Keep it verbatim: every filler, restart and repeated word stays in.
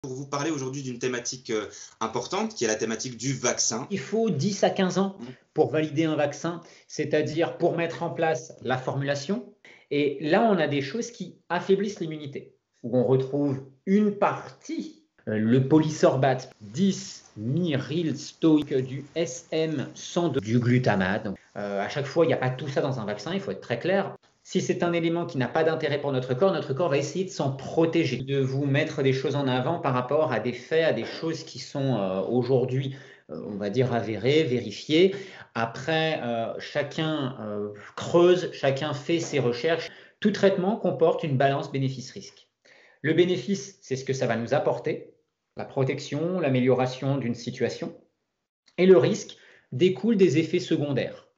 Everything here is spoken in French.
Pour vous parler aujourd'hui d'une thématique euh, importante, qui est la thématique du vaccin. Il faut dix à quinze ans pour valider un vaccin, c'est-à-dire pour mettre en place la formulation. Et là, on a des choses qui affaiblissent l'immunité, où on retrouve une partie, euh, le polysorbate, dix myrylstoïque, du S M cent deux, du glutamate. Donc, euh, à chaque fois, il n'y a pas tout ça dans un vaccin, il faut être très clair. Si c'est un élément qui n'a pas d'intérêt pour notre corps, notre corps va essayer de s'en protéger, de vous mettre des choses en avant par rapport à des faits, à des choses qui sont euh, aujourd'hui, euh, on va dire, avérées, vérifiées. Après, euh, chacun euh, creuse, chacun fait ses recherches. Tout traitement comporte une balance bénéfice-risque. Le bénéfice, c'est ce que ça va nous apporter, la protection, l'amélioration d'une situation. Et le risque découle des effets secondaires.